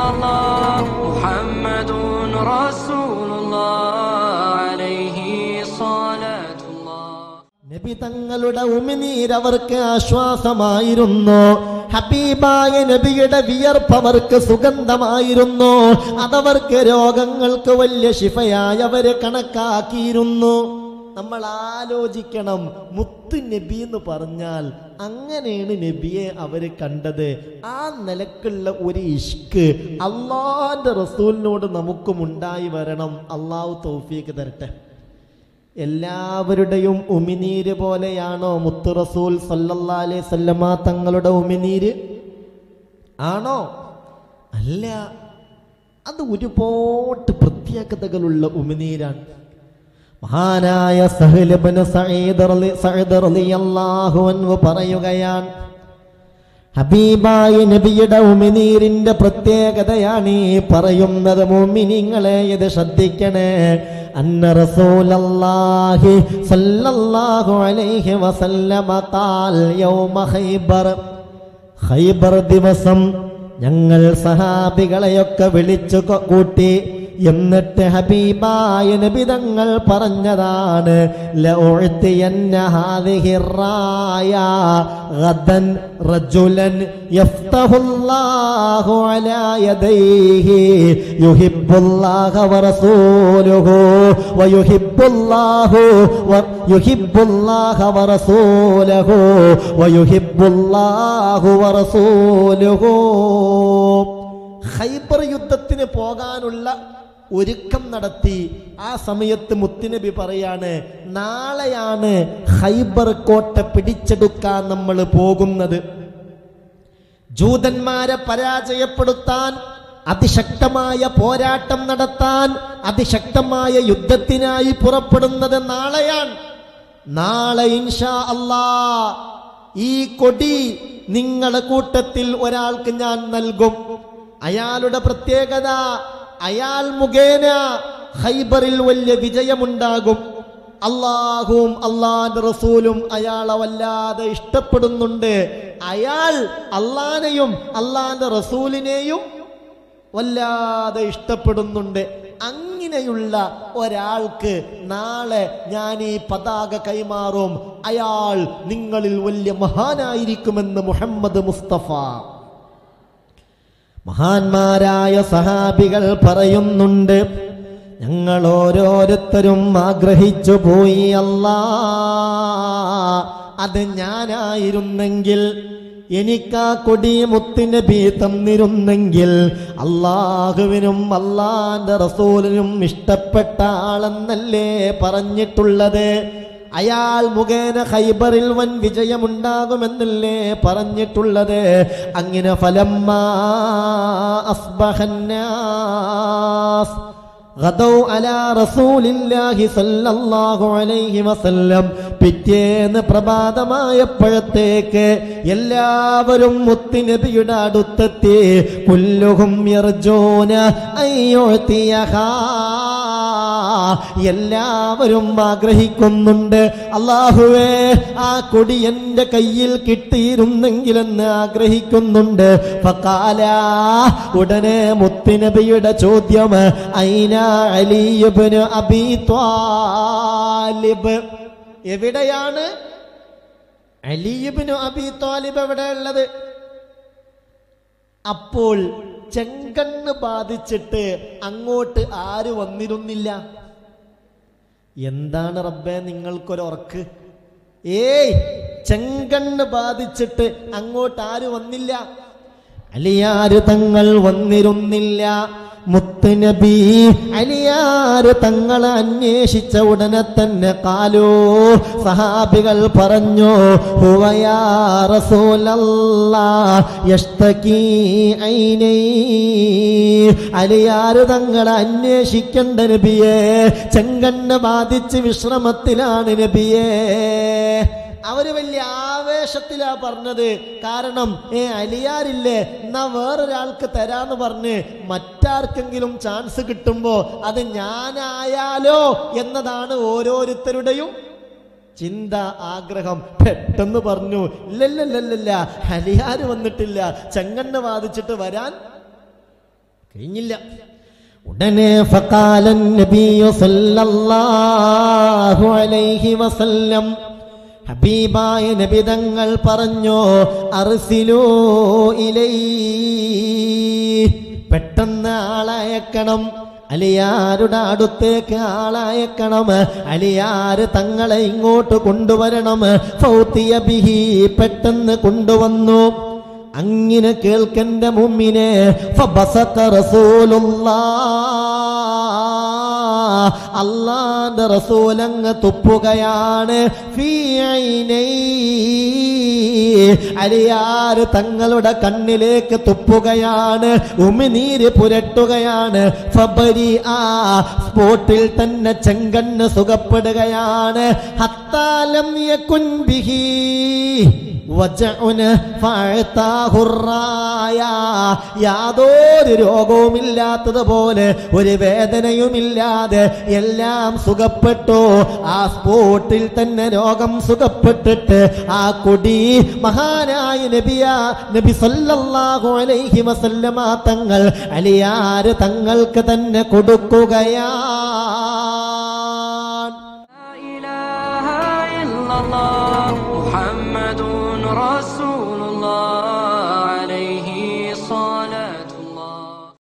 الله محمد رسول الله عليه صلاة الله. നബി തങ്ങളുടെ ഉമിനീർ അവർക്ക് ആശ്വാസമായിരുന്നു. ഹബീബായ നബിയുടെ വിയർപ്പ് അവർക്ക് സുഗന്ധമായിരുന്നു. അതവർക്ക് രോഗങ്ങൾക്ക് വലിയ ശിഫയായി അവരെ കണക്കാക്കിയിരുന്നു. നമ്മൾ ആലോചിക്കണം, മുത്ത് നബി എന്ന് പറഞ്ഞാൽ അങ്ങനെയാണ് നബിയെ അവര് കണ്ടത്. ആ നിലക്കുള്ള ഒരു ഇഷ്ക് അള്ളാന്റെ റസൂലിനോട് നമുക്കും ഉണ്ടായി വരണം. അള്ളാഹു തൗഫീഖ് തരട്ടെ. എല്ലാവരുടെയും ഉമിനീര് പോലെയാണോ മുത്ത് റസൂൽ സല്ലല്ലാഹു അലൈഹി വസല്ലമ തങ്ങളുടെ ഉമിനീര്? ആണോ? അല്ല, അത് ഒരുപാട് പ്രത്യേകതകളുള്ള ഉമിനീരാണ്. മഹാനായ സഹൽ ഇബ്നു സഈദ് റളിയല്ലാഹു അൻഹു പറയുകയാണ്, ഹബീബായ നബിയുടെ ഉമിനീരിന്റെ പ്രത്യേകതയാണ് ഈ പറയുന്നത്. മുഅ്മിനീങ്ങളെ ഇത് ശ്രദ്ധിക്കണേ. അന്ന റസൂലല്ലാഹി സല്ലല്ലാഹു അലൈഹി വസല്ലമ ഖാൽ യൗമ ഖൈബർ ദിവസം ഞങ്ങൾ സഹാബികളെയൊക്കെ വിളിച്ചു കൂട്ടി. എന്നിട്ട് ഹബീബായ നബി തങ്ങൾ പറഞ്ഞതാണ്, ലഉഅ്തിയന്ന ഹാദിഹി റായ ഗദൻ റജുലൻ യഫ്തഹുല്ലാഹു അലാ യദൈഹി യുഹിബ്ബുല്ലാഹ വറസൂലുഹു വയുഹിബ്ബുല്ലാഹു വറസൂലുഹു വയുഹിബ്ബുല്ലാഹു വറസൂലുഹു. ഖൈബർ യുദ്ധത്തിന് പോകാനുള്ള ഒരുക്കം നടത്തി. ആ സമയത്ത് മുത്തുനബി പറയാണ്, നാളെയാണ് ഖൈബർ കോട്ട പിടിച്ചെടുക്കാൻ നമ്മൾ പോകുന്നത്. ജൂതന്മാരെ പരാജയപ്പെടുത്താൻ, അതിശക്തമായ പോരാട്ടം നടത്താൻ, അതിശക്തമായ യുദ്ധത്തിനായി പുറപ്പെടുന്നത് നാളെയാണ്. നാളെ ഇൻഷാ അല്ലാഹ് ഈ കൊടി നിങ്ങളുടെ കൂട്ടത്തിൽ ഒരാൾക്ക് ഞാൻ നൽകും. അയാളുടെ പ്രത്യേകത, അയാൾ മുഖേന ഖൈബറിൽ വലിയ വിജയമുണ്ടാകും. അള്ളാഹുവും അള്ളാന്റെ റസൂലും അയാളെ വല്ലാതെ ഇഷ്ടപ്പെടുന്നുണ്ട്. അയാൾ അള്ളാനെയും അള്ളാന്റെ റസൂലിനെയും വല്ലാതെ ഇഷ്ടപ്പെടുന്നുണ്ട്. അങ്ങനെയുള്ള ഒരാൾക്ക് നാളെ ഞാൻ ഈ പതാക കൈമാറും. അയാൾ നിങ്ങളിൽ വലിയ മഹാനായിരിക്കുമെന്ന് മുഹമ്മദ് മുസ്തഫ. മഹാന്മാരായ സഹാബികൾ പറയുന്നുണ്ട്, ഞങ്ങൾ ഓരോരുത്തരും ആഗ്രഹിച്ചു പോയി, അല്ലാ അത് ഞാനായിരുന്നെങ്കിൽ, എനിക്കാ കൊടി മുത്തുനബി തന്നിരുന്നെങ്കിൽ, അള്ളാഹുവിനും അള്ളാന്റെ റസൂലിനും ഇഷ്ടപ്പെട്ട ആളെന്നല്ലേ പറഞ്ഞിട്ടുള്ളത്. അയാൾ മുഖേന ഖൈബറിൽ വൻ വിജയമുണ്ടാകുമെന്നല്ലേ പറഞ്ഞിട്ടുള്ളത്. അങ്ങനെ ഫലമ്മാ അസ്ബഹന്നാസ് ഗദൗ അലാ റസൂലില്ലാഹി സല്ലല്ലാഹു അലൈഹി വസല്ലം. പിറ്റേന്ന് പ്രഭാതമായപ്പോഴത്തേക്ക് എല്ലാവരും മുത്തുനബിയുടെ അടുത്തെത്തി. കുല്ലുഹും യർജൂന അയ്യുതിയഹാ, എല്ലാവരും ആഗ്രഹിക്കുന്നുണ്ട്, അല്ലാഹുവേ ആ കൊടി എൻ്റെ കയ്യിൽ കിട്ടിയിരുന്നെങ്കിലെന്ന് ആഗ്രഹിക്കുന്നുണ്ട്. ഫഖാല, ഉടനെ മുത്തുനബിയുടെ ചോദ്യം, ഐന അലി ഇബ്നു അബീ ത്വാലിബ്, എവിടെയാണ് അലി ഇബ്നു അബീ ത്വാലിബ് എവിടെയുള്ളത്? അപ്പോൾ ചെങ്കണ്ണ് ബാധിച്ചിട്ട് അങ്ങോട്ട് ആര് വന്നിരുന്നില്ല. എന്താണ് റബ്ബേ നിങ്ങൾക്കൊരുറക്ക്? ഏയ്, ചെങ്കണ്ണ് ബാധിച്ചിട്ട് അങ്ങോട്ട് ആര് വന്നില്ല? അലിയാര് തങ്ങൾ വന്നിരുന്നില്ല. മുത്തുനബി അലിയാര് തങ്ങളെ അന്വേഷിച്ച ഉടനെ തന്നെ കാലോ, സഹാബികൾ പറഞ്ഞു, ഹുവയാ റസൂലല്ലാഹ് യഷ്തകീ ഐനൈ, അലിയാര് തങ്ങളെ അന്വേഷിക്കേണ്ട നബിയേ, ചെങ്കണ്ണ് ബാധിച്ച് വിശ്രമത്തിലാണ് നബിയേ. അവര് വലിയ ആവേശത്തിലാ പറഞ്ഞത്. കാരണം അലിയാരില്ലേ, എന്നാ വേറൊരാൾക്ക് തരാന്ന് പറഞ്ഞ് മറ്റാർക്കെങ്കിലും ചാൻസ് കിട്ടുമ്പോ അത് ഞാനായാലോ എന്നതാണ് ഓരോരുത്തരുടെയും ചിന്ത, ആഗ്രഹം. പെട്ടെന്ന് പറഞ്ഞു, ഇല്ലല്ലല്ല, അലിയാര് വന്നിട്ടില്ല, ചെങ്കണ്ണ് ബാധിച്ചിട്ട് വരാൻ കഴിഞ്ഞില്ല. ഉടനെ ഫഖാലൻ നബിയു സല്ലല്ലാഹു അലൈഹി വസല്ലം, ഹബീബായ നബി തങ്ങൾ പറഞ്ഞു, അർസിലൂ ഇലൈ, പെട്ടെന്ന് ആളയക്കണം, അലിയാരുടെ അടുത്തേക്ക് ആളയക്കണം, അലിയാര് തങ്ങളെ ഇങ്ങോട്ട് കൊണ്ടുവരണം. ഫൗതിയ ബിഹി, പെട്ടെന്ന് കൊണ്ടുവന്നു. അങ്ങനെ കേൾക്കണ്ട മുഅ്മിനേ, ഫബസക റസൂലുള്ളാഹ്, അല്ലാഹുവിന്റെ റസൂൽ അങ്ങ് തുപ്പുകയാണ്. ഫീ ഐനൈ, അലിയാർ തങ്ങളുടെ കണ്ണിലേക്ക് തുപ്പുകയാണ്, ഉമിനീര് പുരട്ടുകയാണ്. ഫബരി, ആ സ്പോട്ടിൽ തന്നെ ചെങ്കണ്ണ് സുഖപ്പെടുകയാണ്. ഹത്താലം യകുൻ ബിഹി യാതൊരു രോഗവുമില്ലാത്തതുപോലെ, ഒരു വേദനയുമില്ലാതെ എല്ലാം സുഖപ്പെട്ടു. ആ സ്പോട്ടിൽ തന്നെ രോഗം സുഖപ്പെട്ടിട്ട് ആ കൊടി മഹാനായ നബി സല്ലല്ലാഹു അലൈഹി വസല്ലമ തങ്ങൾ അലിയാർ തങ്ങൾക്ക് തന്നെ കൊടുക്കുകയാണ്. മുഹമ്മദുൻ റസൂലുള്ളാഹ്